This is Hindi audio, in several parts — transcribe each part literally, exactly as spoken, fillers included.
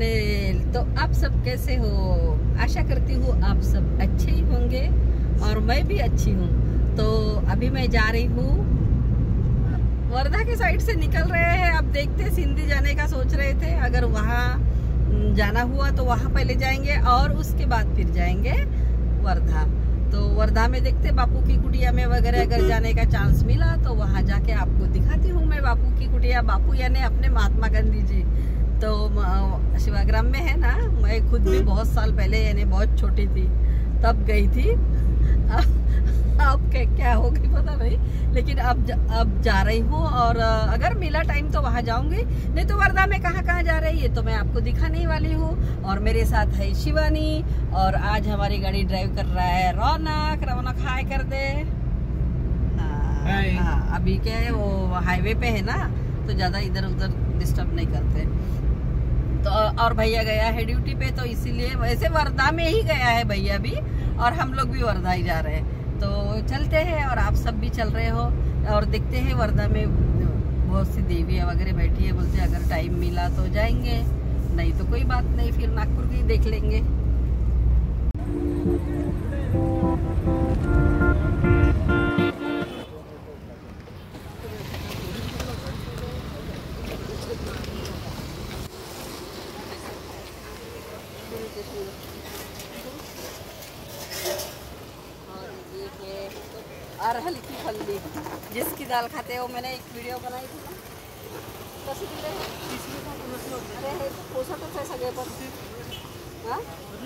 चैनल। तो आप सब कैसे हो? आशा करती हूँ आप सब अच्छे ही होंगे और मैं भी अच्छी हूँ। तो अभी मैं जा रही हूँ वर्धा के साइड से निकल रहे हैं। अब देखते सिंधी जाने का सोच रहे थे, अगर वहाँ जाना हुआ तो वहाँ पहले जाएंगे और उसके बाद फिर जाएंगे वर्धा। तो वर्धा में देखते बापू की कुटिया में वगैरह अगर जाने का चांस मिला तो वहाँ जाके आपको दिखाती हूँ मैं बापू की कुटिया। बापू यानी अपने महात्मा गांधी जी। तो शिवाग्राम में है ना, मैं खुद भी बहुत साल पहले यानी बहुत छोटी थी तब गई थी। अब क्या क्या हो गई पता नहीं, लेकिन अब अब जा रही हूँ और अगर मिला टाइम तो वहाँ जाऊंगी, नहीं तो वर्धा में कहाँ कहाँ जा रही है तो मैं आपको दिखाने वाली हूँ। और मेरे साथ है शिवानी और आज हमारी गाड़ी ड्राइव कर रहा है रौनक। रौनक हाय कर दे। हाँ, हाँ, अभी क्या है वो हाईवे पे है ना, तो ज्यादा इधर उधर डिस्टर्ब नहीं करते। तो और भैया गया है ड्यूटी पे, तो इसीलिए वैसे वर्धा में ही गया है भैया भी और हम लोग भी वर्धा ही जा रहे हैं। तो चलते हैं और आप सब भी चल रहे हो और देखते हैं वर्धा में बहुत सी देवियाँ वगैरह बैठी है। बोलते अगर टाइम मिला तो जाएंगे, नहीं तो कोई बात नहीं, फिर नागपुर भी देख लेंगे। अरहल की फल्ली जिसकी दाल खाते हो, मैंने एक वीडियो बनाई थी ना, कशी दिले अरे पोषकच आहे सगळे पण। हाँ?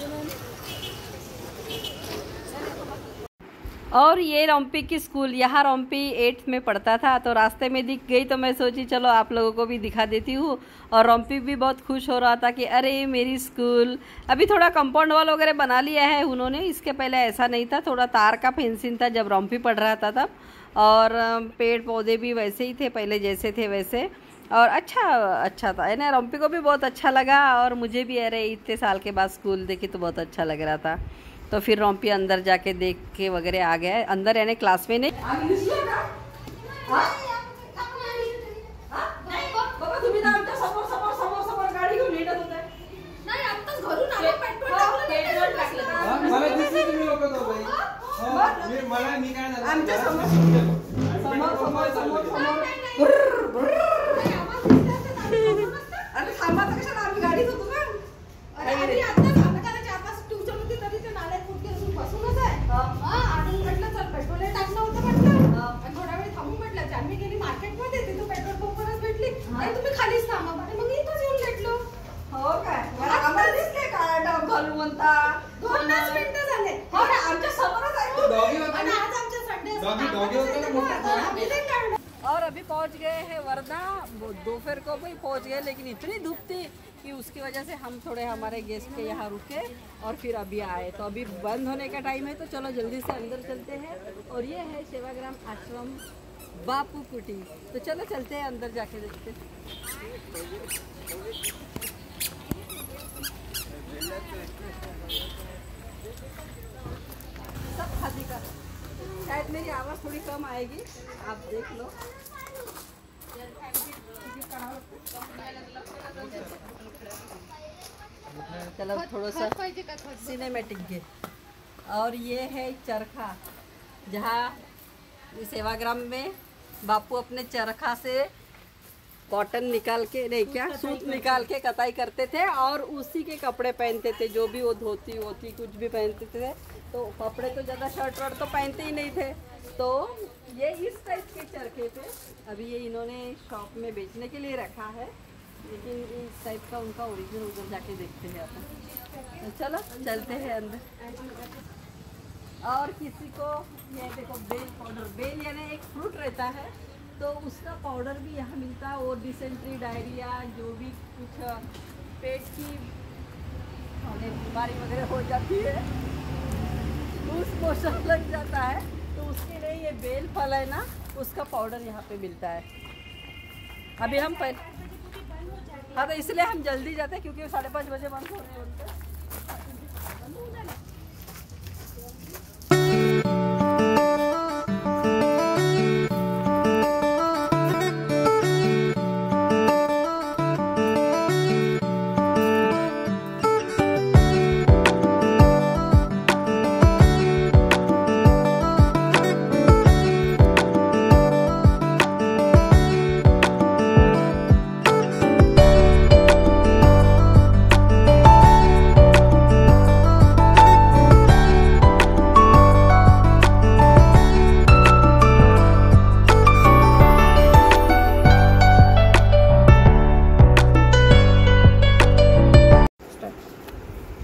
और ये रोम्पी की स्कूल, यहाँ रोम्पी एट्थ में पढ़ता था, तो रास्ते में दिख गई तो मैं सोची चलो आप लोगों को भी दिखा देती हूँ। और रोम्पी भी बहुत खुश हो रहा था कि अरे मेरी स्कूल। अभी थोड़ा कंपाउंड वॉल वगैरह बना लिया है उन्होंने, इसके पहले ऐसा नहीं था, थोड़ा तार का फेंसिंग था जब रोम्पी पढ़ रहा था तब। और पेड़ पौधे भी वैसे ही थे पहले जैसे थे वैसे, और अच्छा अच्छा था ना। रोम्पी को भी बहुत अच्छा लगा और मुझे भी अरे इतने साल के बाद स्कूल देखी तो बहुत अच्छा लग रहा था। तो फिर रोम्पी अंदर जाके देख के वगैरह आ गया। अंदर यानी क्लास में नहीं। और अभी पहुंच गए हैं वर्धा। दोपहर को भी पहुंच गए, लेकिन इतनी धूप थी कि उसकी वजह से हम थोड़े हमारे गेस्ट के यहाँ रुके और फिर अभी आए। तो अभी बंद होने का टाइम है, तो चलो जल्दी से अंदर चलते हैं। और ये है सेवाग्राम आश्रम बापू कुटी। तो चलो चलते हैं अंदर जाके देखते हैं। सब खादी का, शायद मेरी आवाज़ थोड़ी कम आएगी, आप देख लो। चलो थोड़ा सा सिनेमैटिक के। और ये है चरखा, जहाँ सेवाग्राम में बापू अपने चरखा से कॉटन निकाल के, नहीं क्या सूत निकाल के कताई करते थे और उसी के कपड़े पहनते थे, जो भी वो धोती वोती कुछ भी पहनते थे। तो कपड़े तो ज़्यादा शर्ट वर्ट तो पहनते ही नहीं थे। तो ये इस टाइप के चरखे थे। अभी ये इन्होंने शॉप में बेचने के लिए रखा है, लेकिन इस टाइप का उनका ओरिजिनल उधर जाके देखते हैं अपन। तो चलो चलते हैं अंदर। और किसी को ये देखो बेल पाउडर, बेल यानी एक फ्रूट रहता है, तो उसका पाउडर भी यहाँ मिलता है। वो डिसेंट्री डायरिया जो भी कुछ पेट की बीमारी वगैरह हो जाती है, लूज मोशन लग जाता है, तो उसके लिए ये बेल फल है ना, उसका पाउडर यहाँ पे मिलता है। अभी हम पहले, हाँ तो इसलिए हम जल्दी जाते हैं क्योंकि साढ़े पाँच बजे बंद हो रहे हैं।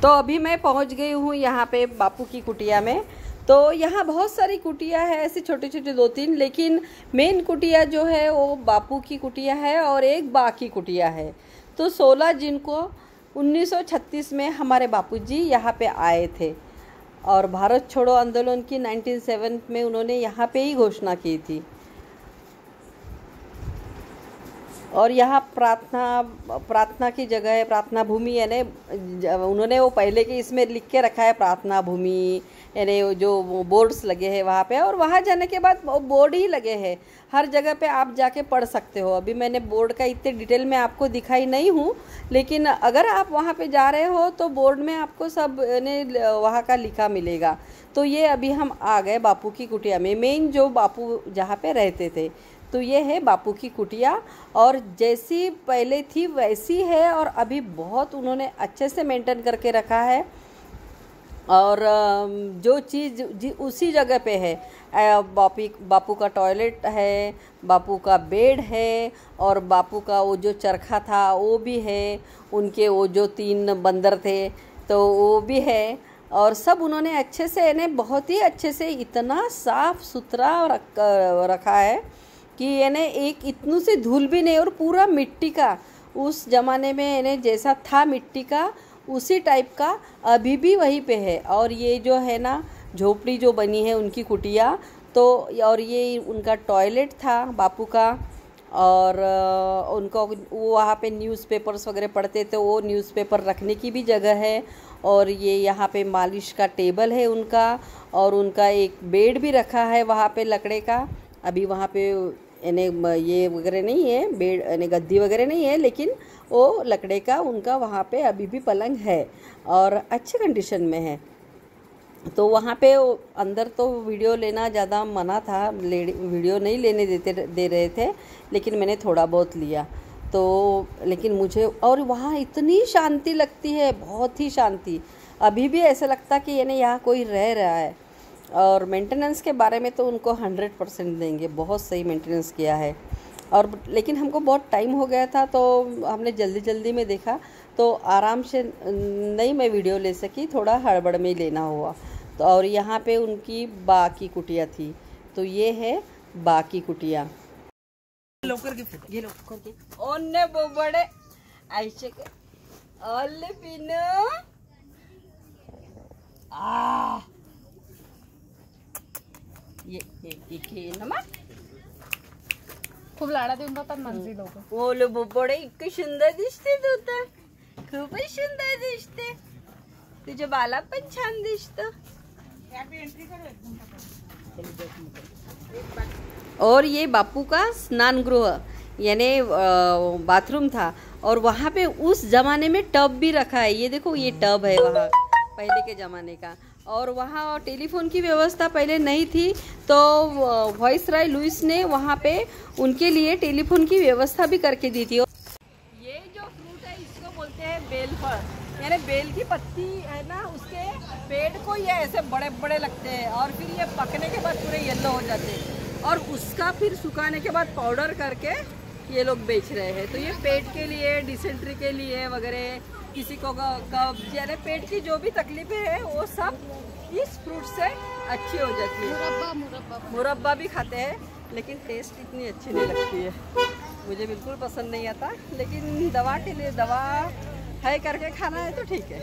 तो अभी मैं पहुंच गई हूँ यहाँ पे बापू की कुटिया में। तो यहाँ बहुत सारी कुटिया है ऐसी छोटी छोटी दो तीन, लेकिन मेन कुटिया जो है वो बापू की कुटिया है और एक बा की कुटिया है। तो सोलह जून को उन्नीस सौ छत्तीस में हमारे बापूजी यहाँ पे आए थे और भारत छोड़ो आंदोलन की उन्नीस सौ सात में उन्होंने यहाँ पे ही घोषणा की थी। और यहाँ प्रार्थना प्रार्थना की जगह है, प्रार्थना भूमि, यानी उन्होंने वो पहले के इसमें लिख के रखा है प्रार्थना भूमि, यानी जो बोर्ड्स लगे हैं वहाँ पे। और वहाँ जाने के बाद बोर्ड ही लगे हैं, हर जगह पे आप जाके पढ़ सकते हो। अभी मैंने बोर्ड का इतने डिटेल में आपको दिखाई नहीं हूँ, लेकिन अगर आप वहाँ पे जा रहे हो तो बोर्ड में आपको सब ने वहाँ का लिखा मिलेगा। तो ये अभी हम आ गए बापू की कुटिया में, मेन जो बापू जहाँ पे रहते थे। तो ये है बापू की कुटिया और जैसी पहले थी वैसी है और अभी बहुत उन्होंने अच्छे से मेंटेन करके रखा है। और जो चीज़ उसी जगह पे है, बापू बापू का टॉयलेट है, बापू का बेड है और बापू का वो जो चरखा था वो भी है, उनके वो जो तीन बंदर थे तो वो भी है। और सब उन्होंने अच्छे से, इन्हें बहुत ही अच्छे से इतना साफ सुथरा रख रखा है कि यानी एक इतनू से धूल भी नहीं, और पूरा मिट्टी का, उस ज़माने में इन्हें जैसा था मिट्टी का उसी टाइप का अभी भी वहीं पे है। और ये जो है ना झोपड़ी जो बनी है उनकी कुटिया, तो और ये उनका टॉयलेट था बापू का। और उनका वो वहाँ पे न्यूज़पेपर्स वगैरह पढ़ते थे, वो न्यूज़पेपर रखने की भी जगह है। और ये यहाँ पे मालिश का टेबल है उनका, और उनका एक बेड भी रखा है वहाँ पे लकड़े का। अभी वहाँ पे यानी ये वगैरह नहीं है, बेड यानी गद्दी वगैरह नहीं है, लेकिन वो लकड़े का उनका वहाँ पे अभी भी पलंग है और अच्छे कंडीशन में है। तो वहाँ पे अंदर तो वीडियो लेना ज़्यादा मना था, ले वीडियो नहीं लेने देते दे रहे थे, लेकिन मैंने थोड़ा बहुत लिया। तो लेकिन मुझे, और वहाँ इतनी शांति लगती है, बहुत ही शांति। अभी भी ऐसा लगता कि यानी यहाँ कोई रह रहा है। और मेंटेनेंस के बारे में तो उनको हंड्रेड परसेंट देंगे, बहुत सही मेंटेनेंस किया है। और लेकिन हमको बहुत टाइम हो गया था तो हमने जल्दी जल्दी में देखा, तो आराम से नहीं मैं वीडियो ले सकी, थोड़ा हड़बड़ में लेना हुआ। तो और यहाँ पे उनकी बा की कुटिया थी। तो ये है बा की कुटिया। ये ओन्ने बड़े ऐसे के ओले पिनो आ ये ये ये नमक खूप लाडा देऊन जातात माणसे लोक। ओले बड़े इतके सुंदर दिसते तू तर, खूपच सुंदर दिसते, तुझे बाला पण छान दिसतं। और ये बापू का स्नान गृह यानी बाथरूम था, और वहाँ पे उस जमाने में टब भी रखा है। ये देखो ये टब है वहाँ पहले के ज़माने का। और वहाँ टेलीफोन की व्यवस्था पहले नहीं थी, तो वाइसराय लुईस ने वहाँ पे उनके लिए टेलीफोन की व्यवस्था भी करके दी थी। ये जो फ्रूट है इसको बोलते हैं बेल फल, यानी बेल की पत्ती है ना, उसके पेड़ को ये ऐसे बड़े बड़े लगते हैं और फिर ये पकने के बाद पूरे येलो हो जाते हैं, और उसका फिर सुखाने के बाद पाउडर करके ये लोग बेच रहे हैं। तो ये पेट के लिए, डिसेंट्री के लिए वगैरह, किसी को कब्ज यानी पेट की जो भी तकलीफें है वो सब इस फ्रूट से अच्छी हो जाती है। मुरब्बा मुरब्बा मुरब्बा भी खाते हैं, लेकिन टेस्ट इतनी अच्छी नहीं लगती है, मुझे बिल्कुल पसंद नहीं आता। लेकिन दवा के लिए, दवा है करके खाना है तो ठीक है।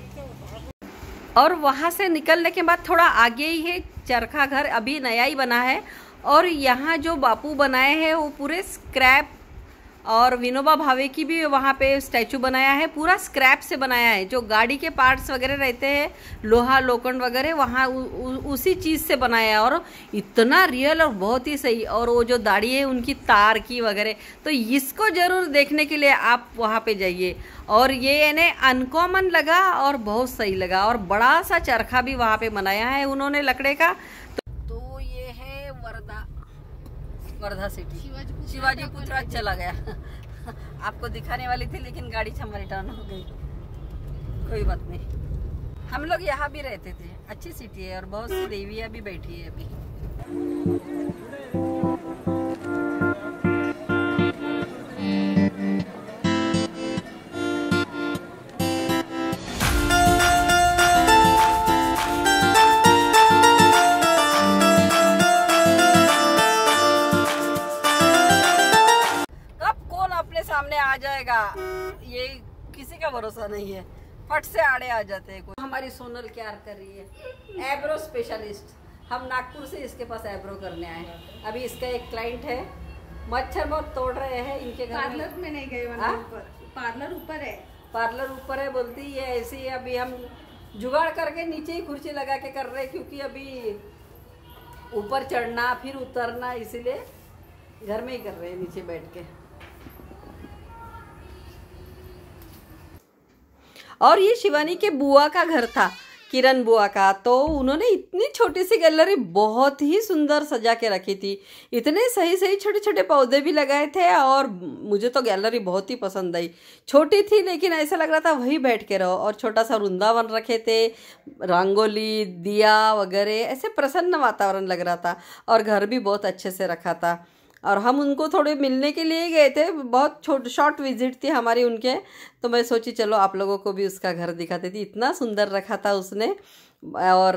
और वहाँ से निकलने के बाद थोड़ा आगे ही है चरखा घर, अभी नया ही बना है। और यहाँ जो बापू बनाए हैं वो पूरे स्क्रैप, और विनोबा भावे की भी वहाँ पे स्टैचू बनाया है, पूरा स्क्रैप से बनाया है। जो गाड़ी के पार्ट्स वगैरह रहते हैं, लोहा लोखंड वगैरह, वहाँ उ, उ, उसी चीज़ से बनाया है, और इतना रियल और बहुत ही सही। और वो जो दाढ़ी है उनकी तार की वगैरह, तो इसको ज़रूर देखने के लिए आप वहाँ पे जाइए। और ये इन्हें अनकॉमन लगा और बहुत सही लगा। और बड़ा सा चरखा भी वहाँ पे बनाया है उन्होंने लकड़े का। तो ये है वर्धा, वर्धा सिटी, शिवाजी पुत्रा चला गया। आपको दिखाने वाली थी लेकिन गाड़ी हमारी टर्न हो गई, कोई बात नहीं। हम लोग यहाँ भी रहते थे, अच्छी सिटी है और बहुत सी देवियाँ भी बैठी है अभी। जाएगा, ये किसी का भरोसा नहीं है, फट से आड़े आ जाते हैं। हमारी सोनल क्या कर रही है, एब्रो स्पेशलिस्ट। हम नागपुर से इसके पास एब्रो करने आए हैं। अभी इसका एक क्लाइंट है, मच्छर बहुत तोड़ रहे हैं इनके घर। पार्लर में नहीं गए, पार्लर ऊपर है, पार्लर ऊपर है बोलती है। ऐसे ही अभी हम जुगाड़ करके नीचे ही कुर्सी लगा के कर रहे हैं, क्योंकि अभी ऊपर चढ़ना फिर उतरना, इसीलिए घर में ही कर रहे हैं नीचे बैठ के। और ये शिवानी के बुआ का घर था, किरण बुआ का, तो उन्होंने इतनी छोटी सी गैलरी बहुत ही सुंदर सजा के रखी थी। इतने सही सही छोटे छोटे पौधे भी लगाए थे, और मुझे तो गैलरी बहुत ही पसंद आई। छोटी थी लेकिन ऐसा लग रहा था वहीं बैठ के रहो, और छोटा सा वृंदावन रखे थे, रंगोली, दिया वगैरह, ऐसे प्रसन्न वातावरण लग रहा था। और घर भी बहुत अच्छे से रखा था। और हम उनको थोड़े मिलने के लिए गए थे, बहुत छोट शॉर्ट विजिट थी हमारी उनके, तो मैं सोची चलो आप लोगों को भी उसका घर दिखाती थी। इतना सुंदर रखा था उसने, और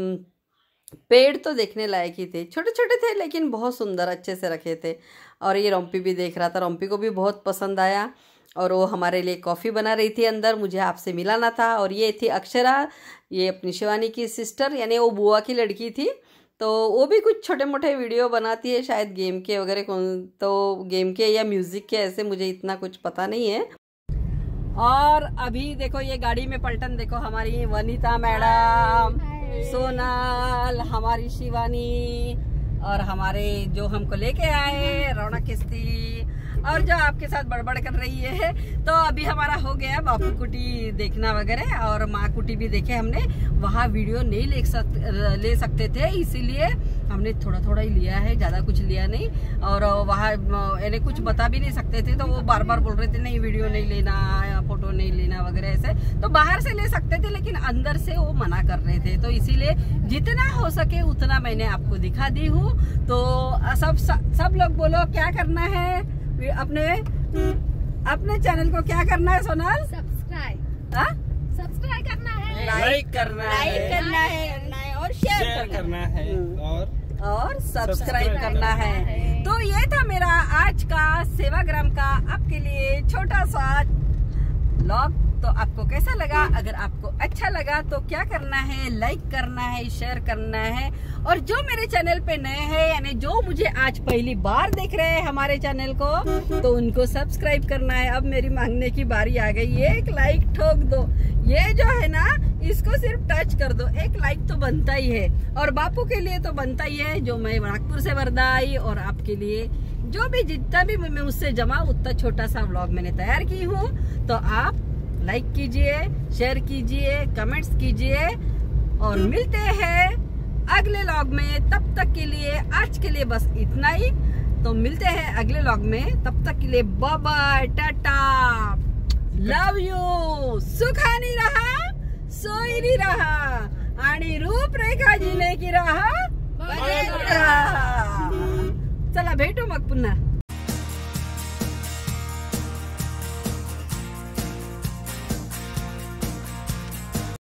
पेड़ तो देखने लायक ही थे, छोटे छोटे थे लेकिन बहुत सुंदर अच्छे से रखे थे। और ये रोम्पी भी देख रहा था, रोम्पी को भी बहुत पसंद आया, और वो हमारे लिए कॉफ़ी बना रही थी अंदर, मुझे आपसे मिलाना था। और ये थी अक्षरा, ये अपनी शिवानी की सिस्टर, यानी वो बुआ की लड़की थी, तो वो भी कुछ छोटे मोटे वीडियो बनाती है, शायद गेम के वगैरह, कौन तो गेम के या म्यूज़िक के, ऐसे मुझे इतना कुछ पता नहीं है। और अभी देखो ये गाड़ी में पलटन देखो, हमारी वनीता मैडम, सोनल, हमारी शिवानी, और हमारे जो हमको लेके आए रौनक किस्ती, और जो आपके साथ बड़बड़ कर रही है। तो अभी हमारा हो गया बापू कुटी देखना वगैरह, और माँ कुटी भी देखे हमने। वहाँ वीडियो नहीं ले सक ले सकते थे, इसीलिए हमने थोड़ा थोड़ा ही लिया है, ज़्यादा कुछ लिया नहीं। और वहाँ यानी कुछ बता भी नहीं सकते थे, तो वो बार बार बोल रहे थे नहीं वीडियो नहीं लेना या फोटो नहीं लेना वगैरह ऐसे। तो बाहर से ले सकते थे, लेकिन अंदर से वो मना कर रहे थे, तो इसीलिए जितना हो सके उतना मैंने आपको दिखा दी हूँ। तो सब सब लोग बोलो क्या करना है, अपने अपने चैनल को क्या करना है सोनल? सब्सक्राइब, हाँ सब्सक्राइब करना है, लाइक करना है, लाइक करना है, और शेयर करना है, और और सब्सक्राइब करना है। तो ये था मेरा आज का सेवाग्राम का आपके लिए छोटा सा व्लॉग। तो आपको कैसा लगा? अगर आपको अच्छा लगा तो क्या करना है, लाइक करना है, शेयर करना है। और जो मेरे चैनल पे नए हैं, यानी जो मुझे आज पहली बार देख रहे हैं हमारे चैनल को, तो उनको सब्सक्राइब करना है। अब मेरी मांगने की बारी आ गई है, एक लाइक ठोक दो। ये जो है ना, इसको सिर्फ टच कर दो, एक लाइक तो बनता ही है। और बापू के लिए तो बनता ही है, जो मैं नागपुर से वर्धा आई, और आपके लिए जो भी जितना भी मैं उससे जमा उतना छोटा सा व्लॉग मैंने तैयार की हूँ। तो आप लाइक कीजिए, शेयर कीजिए, कमेंट्स कीजिए, और मिलते हैं अगले व्लॉग में। तब तक के लिए आज के लिए बस इतना ही। तो मिलते हैं अगले व्लॉग में, तब तक के लिए bye bye, tata, love you. सुखानी रहा, सोयरी रहा, आणि रूपरेखा जिने की रहा, चला भेटू मग पुन्हा।